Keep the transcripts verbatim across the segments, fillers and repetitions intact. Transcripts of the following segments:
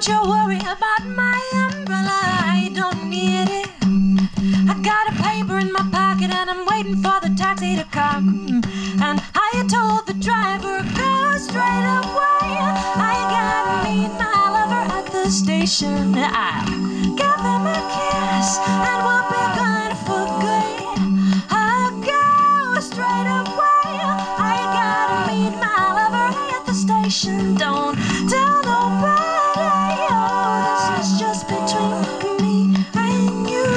Don't you worry about my umbrella, I don't need it. I got a paper in my pocket and I'm waiting for the taxi to come. And I told the driver, go straight away. I gotta meet my lover at the station. I'll give him a kiss and we'll be gone for good. I'll go straight away. I gotta meet my lover at the station. Don't tell nobody, oh, this is just between me and you.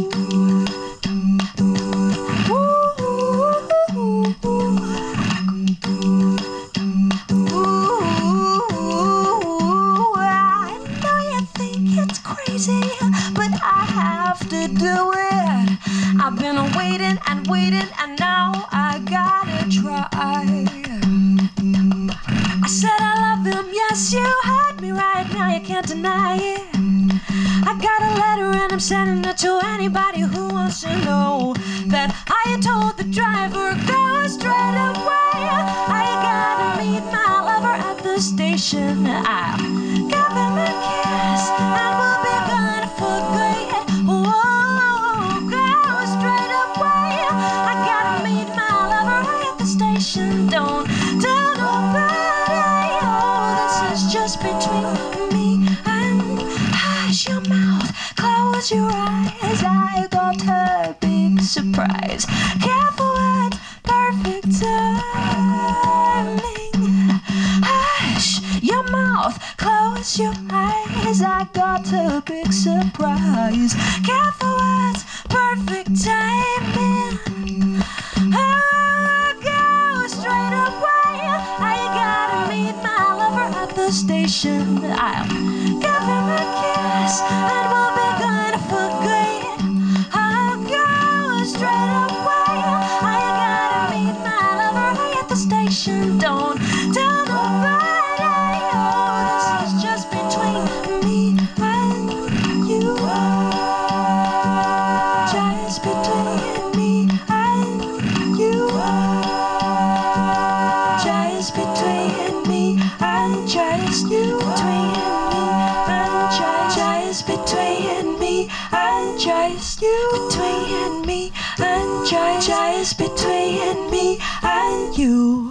But I have to do it. I've been waiting and waiting and now I gotta try. I said I love him, yes you heard me right, now you can't deny it. I got a letter and I'm sending it to anybody who wants to know that I told the driver, go straight away. I gotta meet my lover at the station. I'll give him a kiss and we'll be gone for good. Oh, go straight away. I gotta meet my lover at the station. Don't tell nobody, oh, this is just between me and hush your mouth, close your eyes. I got a big surprise. Careful words, perfect timing. Hush your mouth, close your eyes. I got a big surprise. Careful words, perfect timing. Oh, go straight away. I gotta meet my lover at the station. I'll give him a kiss and we'll be gone for good. I'll go straight away. I gotta meet my lover at the station. Don't tell nobody, oh, this is just between me and you. Just between me and you. Just between me and just you. Between me and just, just between me and just you. Between me and just, just between me and you.